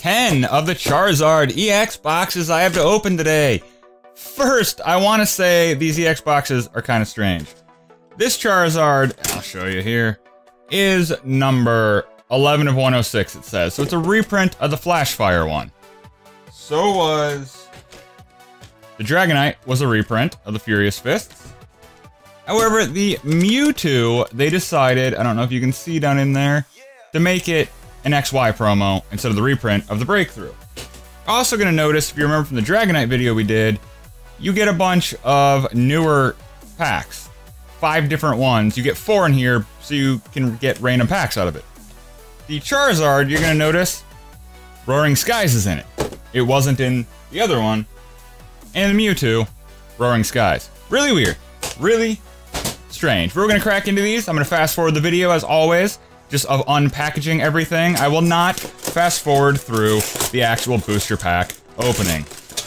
10 of the Charizard EX boxes I have to open today. First, I want to say these EX boxes are kind of strange. This Charizard, I'll show you here, is number 11 of 106, it says. So it's a reprint of the Flash Fire one. So was... the Dragonite was a reprint of the Furious Fists. However, the Mewtwo, they decided, I don't know if you can see down in there, to make it an XY promo instead of the reprint of the Breakthrough. Also gonna notice, if you remember from the Dragonite video we did, you get a bunch of newer packs. 5 different ones. You get 4 in here, so you can get random packs out of it. The Charizard, you're gonna notice, Roaring Skies is in it. It wasn't in the other one. And the Mewtwo, Roaring Skies. Really weird. Really strange. We're gonna crack into these. I'm gonna fast forward the video as always, just of unpackaging everything. I will not fast forward through the actual booster pack opening.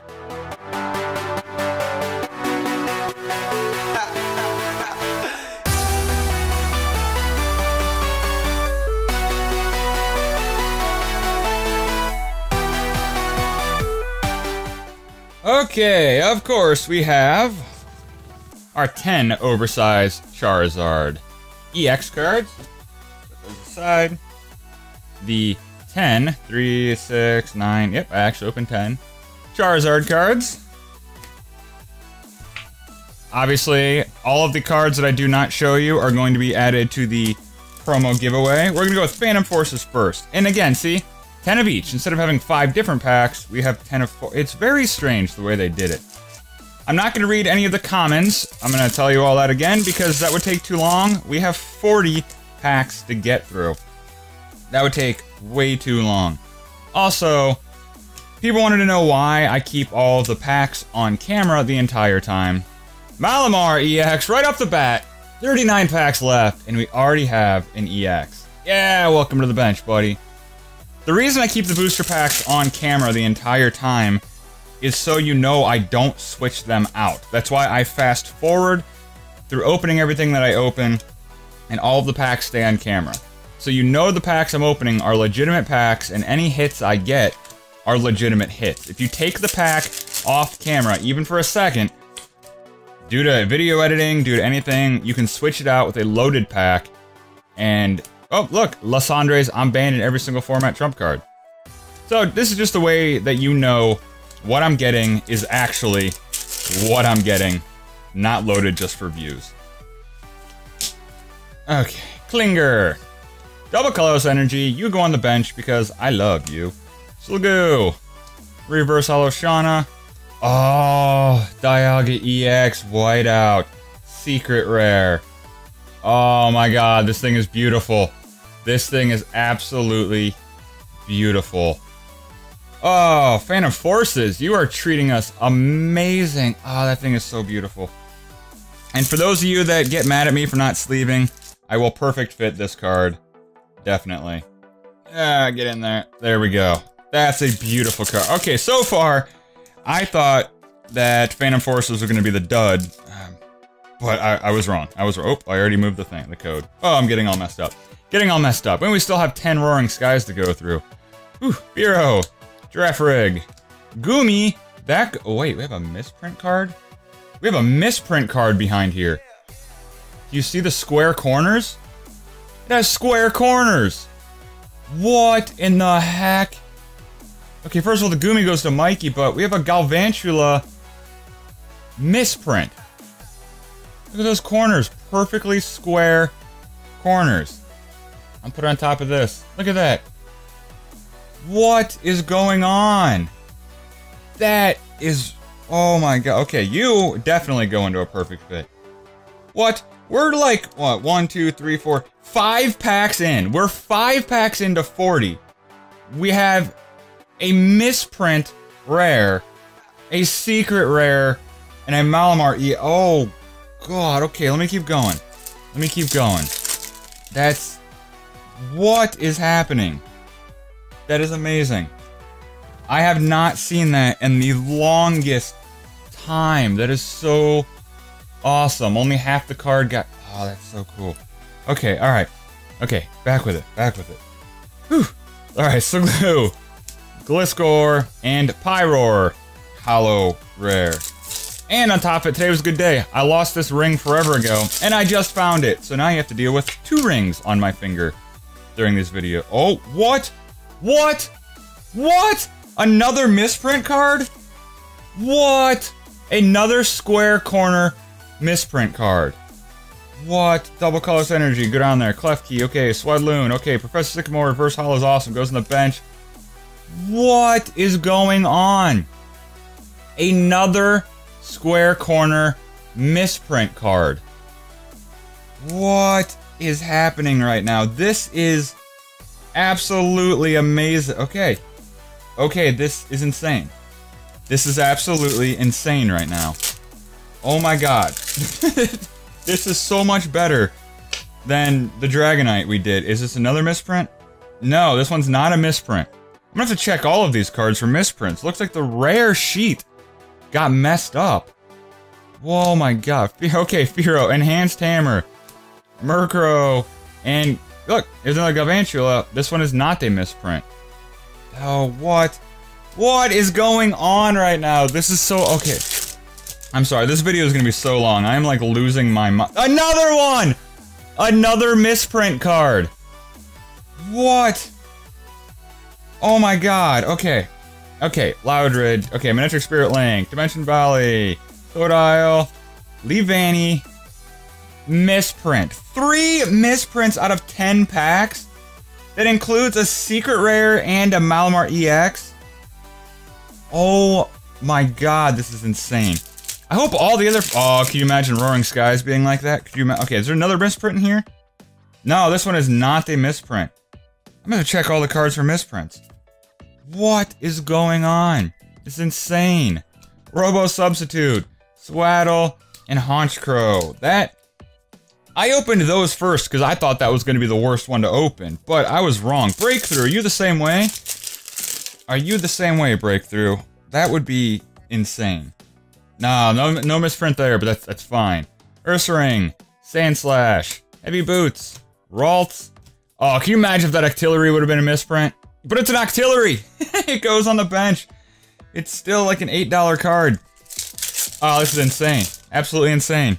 Okay, of course we have our 10 oversized Charizard EX cards. Put those aside. The 10, 3, 6, 9, yep, I actually opened 10 Charizard cards. Obviously, all of the cards that I do not show you are going to be added to the promo giveaway. We're gonna go with Phantom Forces first. And again, see? 10 of each. Instead of having 5 different packs, we have 10 of 4. It's very strange the way they did it. I'm not going to read any of the comments. I'm going to tell you all that again because that would take too long. We have 40 packs to get through. That would take way too long. Also, people wanted to know why I keep all of the packs on camera the entire time. Malamar EX, right off the bat, 39 packs left, and we already have an EX. Yeah, welcome to the bench, buddy. The reason I keep the booster packs on camera the entire time is so you know I don't switch them out. That's why I fast forward through opening everything that I open, and all of the packs stay on camera. So you know the packs I'm opening are legitimate packs, and any hits I get are legitimate hits. If you take the pack off camera, even for a second, due to video editing, due to anything, you can switch it out with a loaded pack, and... oh, look, Lysandre's I'm banned in every single format trump card. So this is just the way that you know what I'm getting is actually what I'm getting, not loaded just for views. Okay, Klinger. Double Colorless Energy, you go on the bench because I love you. Slugoo. Reverse Hollow Shauna. Oh, Dialga EX Whiteout. Secret Rare. Oh my god, this thing is beautiful. This thing is absolutely beautiful. Oh, Phantom Forces, you are treating us amazing. Oh, that thing is so beautiful. And for those of you that get mad at me for not sleeving, I will perfect fit this card. Definitely. Get in there. There we go. That's a beautiful card. Okay, so far, I thought that Phantom Forces were going to be the dud. But I was wrong. Oh, I already moved the thing, the code. Oh, I'm getting all messed up. Getting all messed up. And we still have 10 Roaring Skies to go through. Whew, Bureau. Girafarig. Gumi. Back. Oh, wait, we have a misprint card? We have a misprint card behind here. Do you see the square corners? It has square corners. What in the heck? Okay, first of all, the Gumi goes to Mikey, but we have a Galvantula misprint. Look at those corners. Perfectly square corners. I'll put it on top of this. Look at that. What is going on? That is... oh my god. Okay, you definitely go into a perfect fit. What? We're like, what? 1, 2, 3, 4... 5 packs in. We're 5 packs into 40. We have a misprint rare, a secret rare, and a Malamar E... oh... god, okay, let me keep going. Let me keep going. That's... what is happening? That is amazing. I have not seen that in the longest time. That is so awesome. Only half the card got... oh, that's so cool. Okay, alright. Okay, back with it. Back with it. Whew. Alright, so glue. Gliscor, and Pyroar. Hollow rare. And on top of it, today was a good day. I lost this ring forever ago, and I just found it. So now you have to deal with 2 rings on my finger during this video. Oh, what? What? What? Another misprint card? What? Another square corner misprint card. What? Double Colorless Energy, good on there. Klefki, okay. Swadloon, okay. Professor Sycamore, Reverse Hollow is awesome. Goes on the bench. What is going on? Another square corner misprint card. What is happening right now? This is absolutely amazing. Okay. Okay, this is insane. This is absolutely insane right now. Oh my god. This is so much better than the Dragonite we did. Is this another misprint? No, this one's not a misprint. I'm gonna have to check all of these cards for misprints. Looks like the rare sheet got messed up. Whoa, my god. Okay, Fearow, Enhanced Hammer, Murkrow, and look, there's another Galvantula. This one is not a misprint. Oh, what? What is going on right now? This is so... Okay. I'm sorry, this video is gonna be so long. I am like losing my mind. Another one! Another misprint card! What? Oh my god, okay. Okay, Loudred, okay, Miniature Spirit Link, Dimension Valley, Totodile, Leavanny, misprint. 3 misprints out of 10 packs? That includes a Secret Rare and a Malamar EX? Oh my god, this is insane. I hope all the other... Oh, can you imagine Roaring Skies being like that? Could you okay, is there another misprint in here? No, this one is not a misprint. I'm gonna check all the cards for misprints. What is going on? It's insane. Robo Substitute, Swaddle, and Honchkrow. That... I opened those first because I thought that was going to be the worst one to open, but I was wrong. Breakthrough, are you the same way? Are you the same way, Breakthrough? That would be insane. No misprint there, but that's fine. Ursaring, Sandslash, Heavy Boots, Ralts. Oh, can you imagine if that Octillery would have been a misprint? But it's an Octillery! It goes on the bench. It's still like an $8 card. Oh, this is insane. Absolutely insane.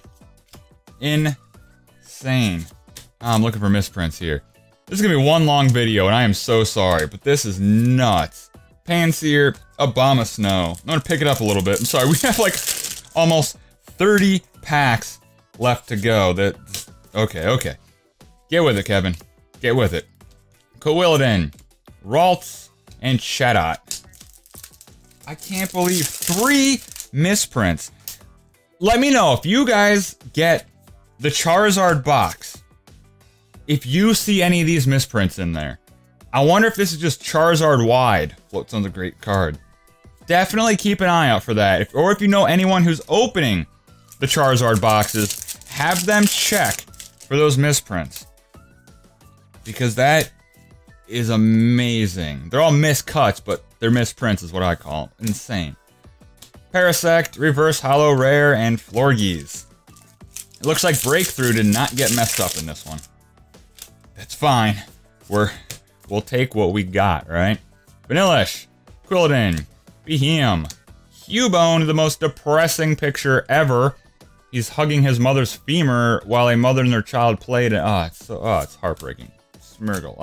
Insane. Oh, I'm looking for misprints here. This is gonna be one long video, and I am so sorry, but this is nuts. Panseer, Abomasnow. I'm gonna pick it up a little bit. I'm sorry, we have like almost 30 packs left to go. Okay. Get with it, Kevin. Get with it. Cowiladin, Ralts, and Chatot. I can't believe 3 misprints. Let me know if you guys get the Charizard box. If you see any of these misprints in there. I wonder if this is just Charizard wide. Float Zone's a great card. Definitely keep an eye out for that. Or if you know anyone who's opening the Charizard boxes, have them check for those misprints. Because that is amazing. They're all miscuts, but they're misprints is what I call them. Insane. Parasect, Reverse Hollow Rare, and Florges. It looks like Breakthrough did not get messed up in this one. That's fine. We'll take what we got, right? Vanillish, Quilladin, Behem, Cubone, the most depressing picture ever. He's hugging his mother's femur while a mother and their child played it. It's heartbreaking. Smirgle.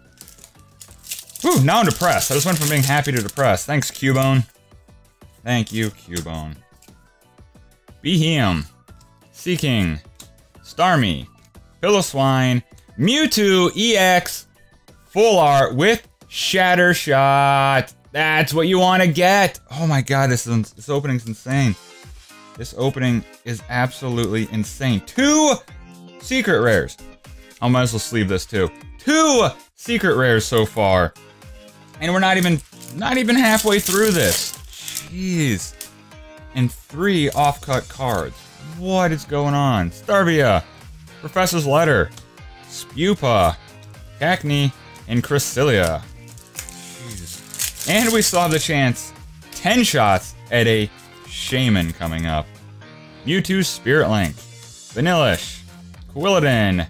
Whew, now I'm depressed. I just went from being happy to depressed. Thanks, Cubone. Thank you, Cubone. Behem, Seaking, Starmie, Piloswine, Mewtwo EX Full Art with Shatter Shot. That's what you want to get. Oh my god, this opening's insane. This opening is absolutely insane. 2 secret rares. I might as well sleeve this too. 2 secret rares so far. And we're not even halfway through this. Jeez. And 3 off-cut cards. What is going on? Starvia, Professor's Letter, Spupa, Cacnea, and Cresselia. Jesus. And we still have the chance. 10 shots at a Shaman coming up. Mewtwo Spirit Link, Vanillish, Quilladin,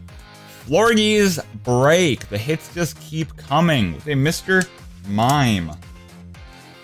Florges Break. The hits just keep coming with a Mr. Mime.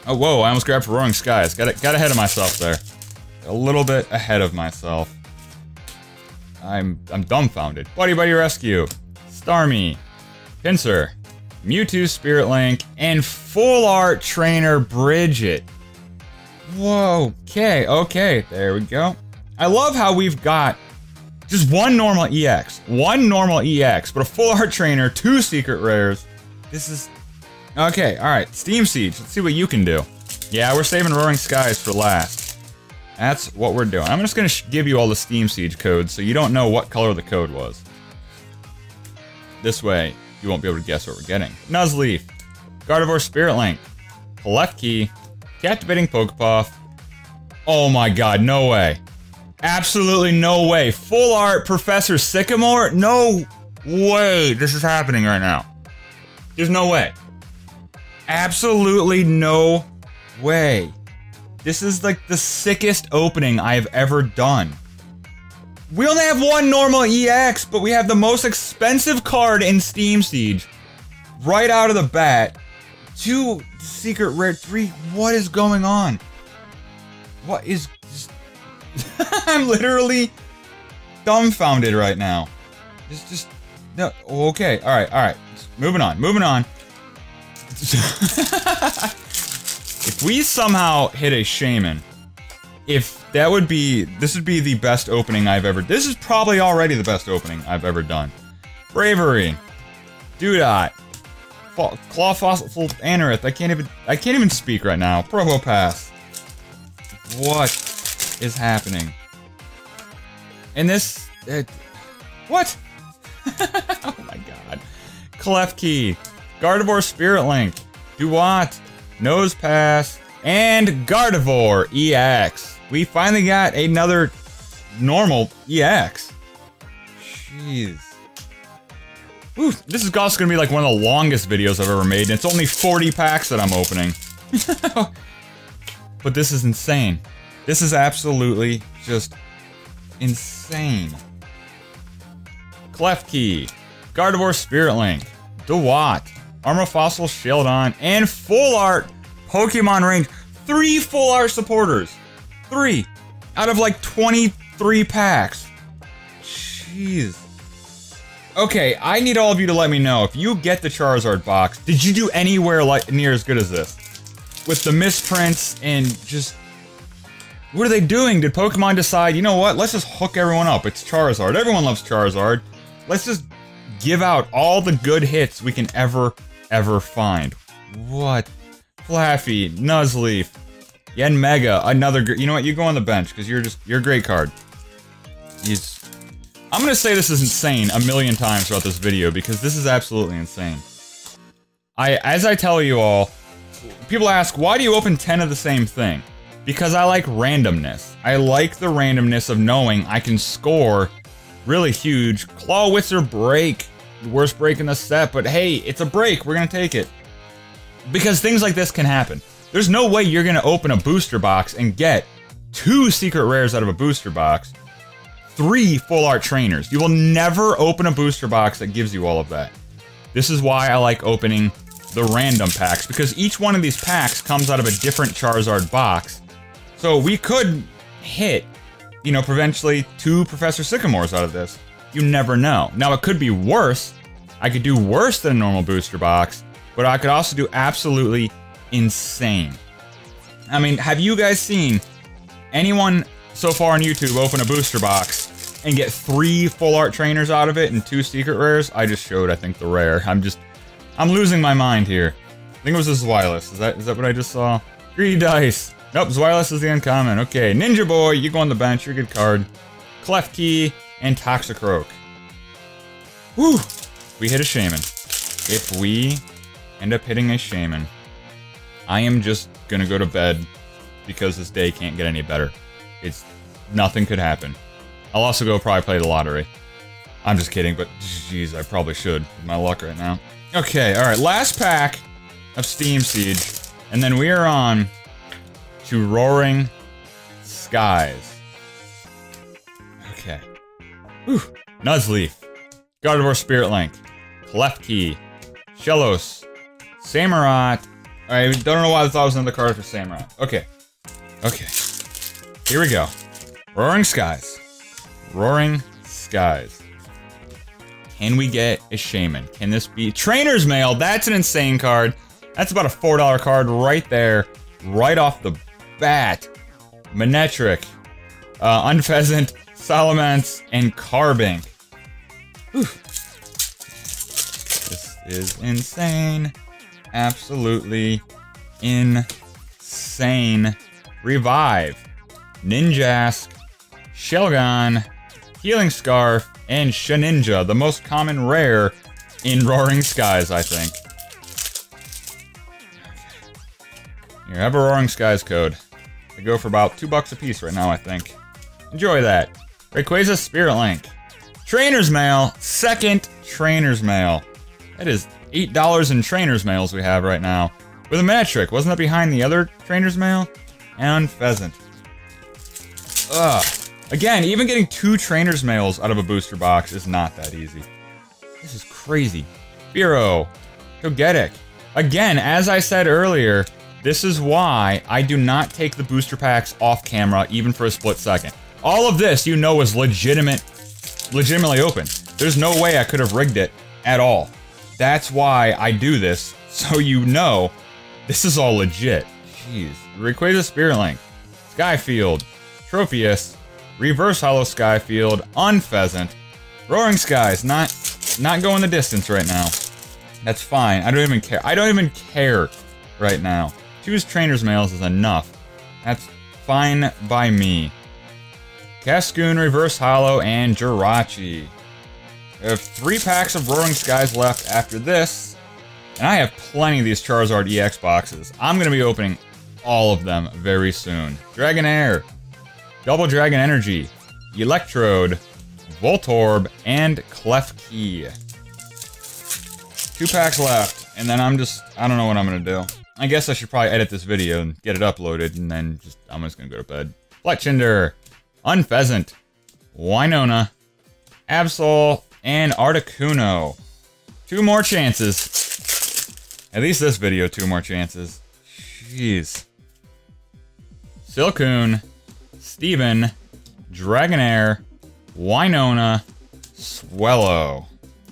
Oh, whoa, I almost grabbed for Roaring Skies. Got ahead of myself there. A little bit ahead of myself. I'm dumbfounded. Buddy Rescue. Starmie. Pinsir. Mewtwo Spirit Link. And Full Art Trainer Bridget. Whoa, okay, there we go. I love how we've got just one normal EX. One normal EX, but a Full Art Trainer, 2 secret rares. This is... Okay, alright, Steam Siege. Let's see what you can do. Yeah, we're saving Roaring Skies for last. That's what we're doing. I'm just gonna give you all the Steam Siege codes so you don't know what color the code was. This way, you won't be able to guess what we're getting. Nuzleaf, Gardevoir Spirit Link, Klefki, Captivating Pokepuff. Oh my god, no way. Absolutely no way. Full Art Professor Sycamore? No way this is happening right now. There's no way. Absolutely no way. This is like the sickest opening I've ever done. We only have one normal EX, but we have the most expensive card in Steam Siege. Right out of the bat. 2 secret rare, 3. What is going on? What is... I'm literally dumbfounded right now. Just... No, okay, alright. Moving on. If we somehow hit a Shaman, this would be the best opening I've ever... This is probably already the best opening I've ever done. Bravery. Dewdot. Claw Fossil Anorith. I can't even speak right now. Probopass. What is happening? And this... what? Oh my god. Klefki. Gardevoir Spirit Link. Duat. Nosepass. And Gardevoir EX. We finally got another normal EX. Jeez. Ooh, this is also gonna be like one of the longest videos I've ever made, and it's only 40 packs that I'm opening. But this is insane. This is absolutely just insane. Klefki, Gardevoir Spirit Link, Dewott, Armorfossil Sheldon, and Full Art Pokemon Range. 3 Full Art supporters. 3 out of like 23 packs. Jeez. Okay, I need all of you to let me know, if you get the Charizard box, did you do anywhere like near as good as this? With the misprints and just... What are they doing? Did Pokemon decide, you know what, let's just hook everyone up, it's Charizard, everyone loves Charizard. Let's just give out all the good hits we can ever find. What? Flaffy, Nuzleaf, Yenmega, another... You know what, you go on the bench, because you're a great card. I'm gonna say this is insane a million times throughout this video, because this is absolutely insane. As I tell you all, people ask, why do you open 10 of the same thing? Because I like randomness. I like the randomness of knowing I can score really huge. Clawitzer break. Worst break in the set, but hey, it's a break, we're gonna take it. Because things like this can happen. There's no way you're gonna open a booster box and get 2 secret rares out of a booster box. 3 Full Art Trainers. You will never open a booster box that gives you all of that. This is why I like opening the random packs, because each one of these packs comes out of a different Charizard box. So we could hit, you know, potentially 2 Professor Sycamores out of this. You never know. Now it could be worse. I could do worse than a normal booster box, but I could also do absolutely insane. I mean, have you guys seen anyone so far on YouTube open a booster box and get 3 Full Art Trainers out of it and 2 secret rares? I just showed, I think, the rare. I'm losing my mind here. I think it was a Zweilous. Is that what I just saw? Greedy Dice. Nope, Zweilous is the uncommon. Okay, Ninja Boy, you go on the bench, you're a good card. Klefki and Toxicroak. Whew, we hit a Shaman. If we end up hitting a Shaman, I am just gonna go to bed because this day can't get any better. Nothing could happen. I'll also go probably play the lottery. I'm just kidding, but jeez, I probably should with my luck right now. Okay, alright, last pack of Steam Siege, and then we are on to Roaring Skies. Okay. Whew. Nuzleaf, Gardevoir Spirit Link, Klefki, Shellos, Samurott, I don't know why I thought it was another card for Samurai. Okay. Okay. Here we go. Roaring Skies. Roaring Skies. Can we get a Shaman? Can this be Trainer's Mail? That's an insane card. That's about a $4 card right there. Right off the bat. Manectric. Unpheasant. Salamence. And Carbink. Whew. This is insane. Absolutely insane. Revive. Ninjask. Shelgon. Healing Scarf. And Shaninja, the most common rare in Roaring Skies, I think. Here, have a Roaring Skies code. They go for about $2 a piece right now, I think. Enjoy that. Rayquaza Spirit Link. Trainer's Mail. Second Trainer's Mail. That is $8 in Trainer's Mails we have right now. With a Manectric. Wasn't that behind the other Trainer's Mail? And Pheasant. Ugh. Again, even getting 2 Trainer's Mails out of a booster box is not that easy. This is crazy. Fearow. Togetic. Again, as I said earlier, this is why I do not take the booster packs off camera, even for a split second. All of this, you know, is legitimately open. There's no way I could have rigged it at all. That's why I do this, so you know this is all legit. Jeez. Rayquaza Spirit Link. Skyfield. Tropius. Reverse Hollow Skyfield. Unpheasant. Roaring Skies. Not going the distance right now. That's fine. I don't even care. I don't even care right now. 2 Trainer's Mails is enough. That's fine by me. Cascoon, Reverse Hollow, and Jirachi. We have 3 packs of Roaring Skies left after this. And I have plenty of these Charizard EX boxes. I'm going to be opening all of them very soon. Dragonair. Double Dragon Energy, Electrode, Voltorb, and Klefki. 2 packs left, and then I don't know what I'm gonna do. I guess I should probably edit this video and get it uploaded, and then I'm just gonna go to bed. Fletchinder, Unpheasant, Winona, Absol, and Articuno. 2 more chances. At least this video, 2 more chances. Jeez. Silcoon, Steven, Dragonair, Winona, Swellow.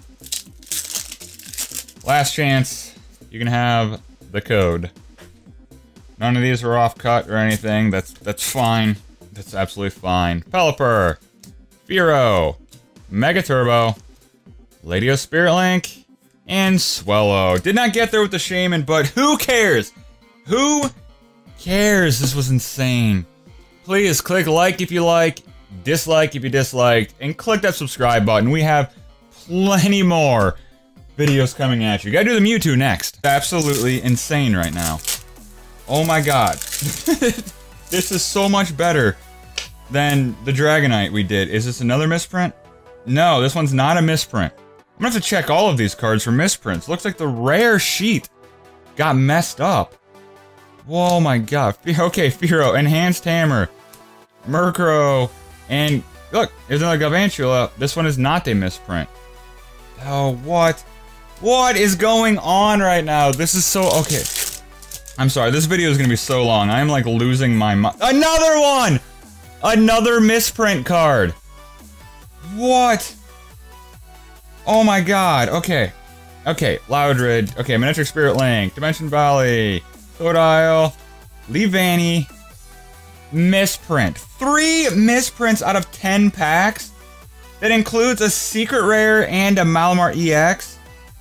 Last chance, you can have the code. None of these are off cut or anything, that's fine. That's absolutely fine. Pelipper, Fearow, Mega Turbo, Latios Spirit Link, and Swellow. Did not get there with the Shaman, but who cares? Who cares? This was insane. Please click like if you like, dislike if you disliked, and click that subscribe button. We have plenty more videos coming at you. Gotta do the Mewtwo next. Absolutely insane right now. Oh my god. This is so much better than the Dragonite we did. Is this another misprint? No, this one's not a misprint. I'm gonna have to check all of these cards for misprints. Looks like the rare sheet got messed up. Oh my god. Okay, Fearow, Enhanced Hammer, Murkrow, and look, there's another Galvantula. This one is not a misprint. Oh, what? What is going on right now? This is so... Okay. I'm sorry, this video is gonna be so long. I am like losing my mind. Another one! Another misprint card! What? Oh my god, okay. Okay, Loudred. Okay, Manectric Spirit Link, Dimension Valley, Totodile, Leavanny, misprint. 3 misprints out of 10 packs? That includes a secret rare and a Malamar EX?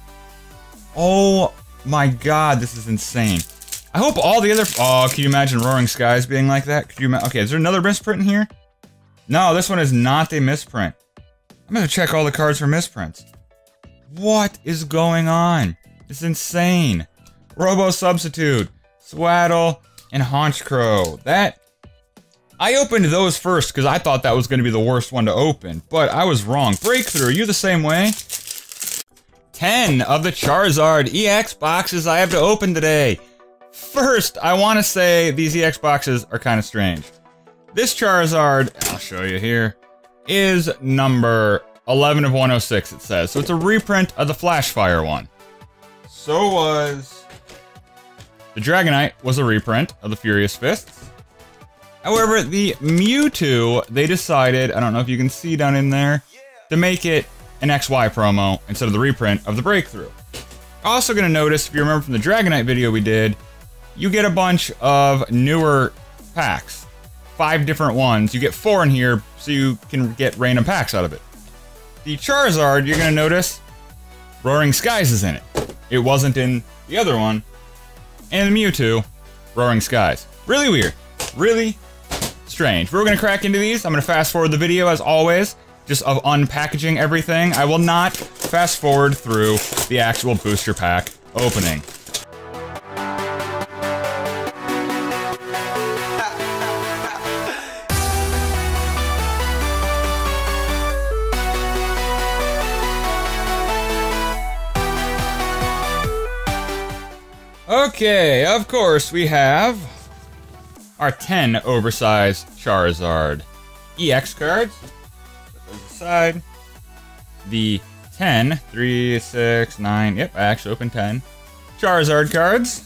Oh my god, this is insane. I hope all the other... Oh, can you imagine Roaring Skies being like that? Could you okay, is there another misprint in here? No, this one is not a misprint. I'm gonna check all the cards for misprints. What is going on? It's insane. Robo Substitute, Swaddle, and Honchkrow. That... I opened those first because I thought that was going to be the worst one to open, but I was wrong. Breakthrough, are you the same way? 10 of the Charizard EX boxes I have to open today. First, I want to say these EX boxes are kind of strange. This Charizard, I'll show you here, is number 11 of 106, it says. So it's a reprint of the Flash Fire one. So was The Dragonite was a reprint of the Furious Fists. However, the Mewtwo, they decided, I don't know if you can see down in there, to make it an XY promo instead of the reprint of the Breakthrough. Also gonna notice, if you remember from the Dragonite video we did, you get a bunch of newer packs. 5 different ones. You get 4 in here, so you can get random packs out of it. The Charizard, you're gonna notice, Roaring Skies is in it. It wasn't in the other one. And the Mewtwo, Roaring Skies. Really weird. Really strange. We're gonna crack into these. I'm gonna fast forward the video as always, just of unpackaging everything. I will not fast forward through the actual booster pack opening. Okay, of course we have our 10 oversized Charizard EX cards. Put those aside. The 10, 3, 6, 9, yep, I actually opened 10 Charizard cards.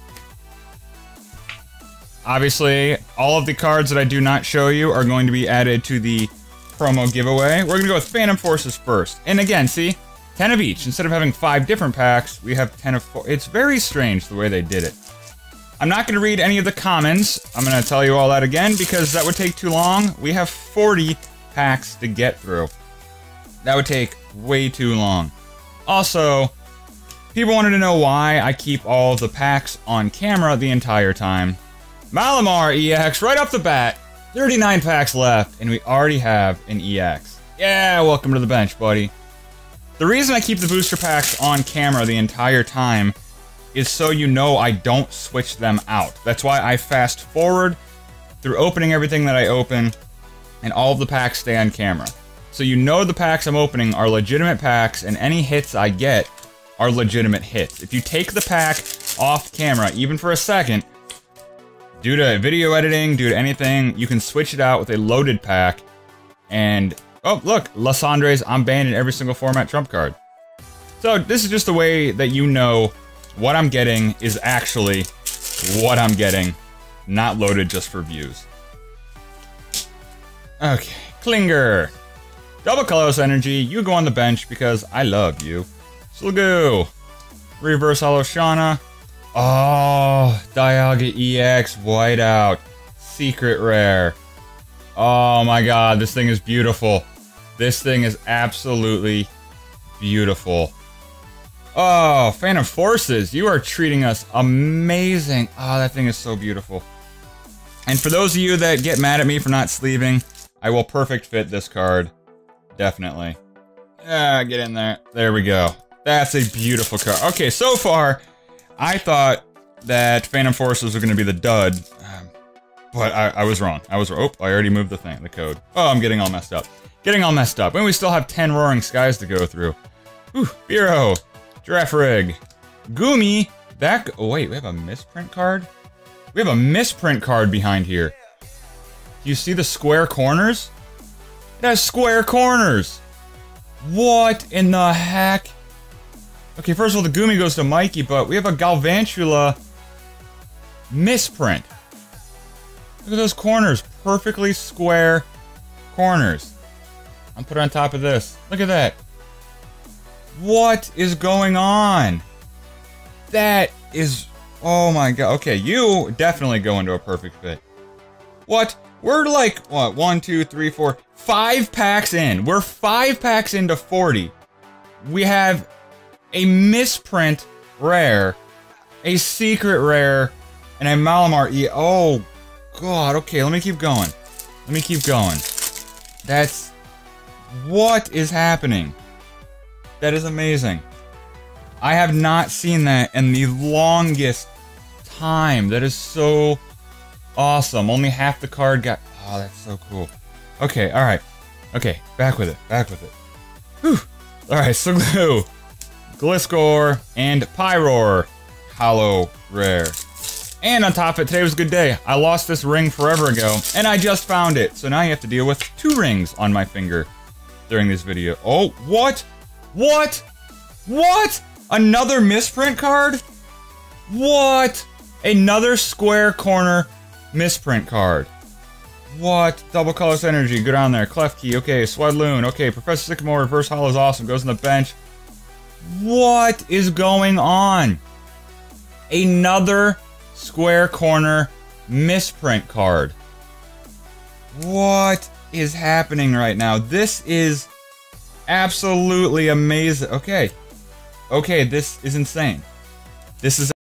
Obviously, all of the cards that I do not show you are going to be added to the promo giveaway. We're gonna go with Phantom Forces first. And again, see? 10 of each. Instead of having 5 different packs, we have 10 of 4. It's very strange the way they did it. I'm not going to read any of the comments. I'm going to tell you all that again because that would take too long. We have 40 packs to get through. That would take way too long. Also, people wanted to know why I keep all the packs on camera the entire time. Malamar EX, right off the bat, 39 packs left, and we already have an EX. Yeah, welcome to the bench, buddy. The reason I keep the booster packs on camera the entire time is so you know I don't switch them out. That's why I fast forward through opening everything that I open, and all of the packs stay on camera. So you know the packs I'm opening are legitimate packs, and any hits I get are legitimate hits. If you take the pack off camera, even for a second, due to video editing, due to anything, you can switch it out with a loaded pack, and oh, look, Lysandre's, I'm banned in every single format trump card. So this is just the way that you know what I'm getting is actually what I'm getting, not loaded just for views. Okay, Klinger. Double Colorless Energy, you go on the bench because I love you. Slugoo. Reverse Hollow Shauna. Oh, Dialga EX Whiteout. Secret Rare. Oh my god, this thing is beautiful. This thing is absolutely beautiful. Oh, Phantom Forces, you are treating us amazing. Oh, that thing is so beautiful. And for those of you that get mad at me for not sleeving, I will perfect fit this card. Definitely. Ah, get in there. There we go. That's a beautiful card. Okay, so far, I thought that Phantom Forces were going to be the dud. But I was wrong. Oh, I already moved the thing, the code. Oh, I'm getting all messed up. And we still have 10 Roaring Skies to go through. Whew, Biro, Girafarig, Gumi, oh wait, we have a misprint card? We have a misprint card behind here. Do you see the square corners? It has square corners! What in the heck? Okay, first of all, the Gumi goes to Mikey, but we have a Galvantula misprint. Look at those corners. Perfectly square corners. I'll put it on top of this. Look at that. What is going on? That is... Oh my god. Okay, you definitely go into a perfect fit. What? We're like, what? 1, 2, 3, 4... 5 packs in. We're 5 packs into 40. We have a misprint rare, a secret rare, and a Malamar E... Oh... God, okay, let me keep going. That's... What is happening? That is amazing. I have not seen that in the longest time. That is so awesome. Only half the card got... Oh, that's so cool. Okay, alright. Okay, back with it. Whew. Alright, Slugoo, Gliscor, and Pyroar. Hollow Rare. And on top of it, today was a good day. I lost this ring forever ago, and I just found it. So now you have to deal with 2 rings on my finger during this video. Oh, what? What? What? Another misprint card? What? Another square corner misprint card. What? Double colorless energy. Go down there. Klefki. Okay. Swadloon. Okay. Professor Sycamore reverse holo is awesome. Goes on the bench. What is going on? Another square corner misprint card. What is happening right now? This is absolutely amazing. Okay. Okay, this is insane. This is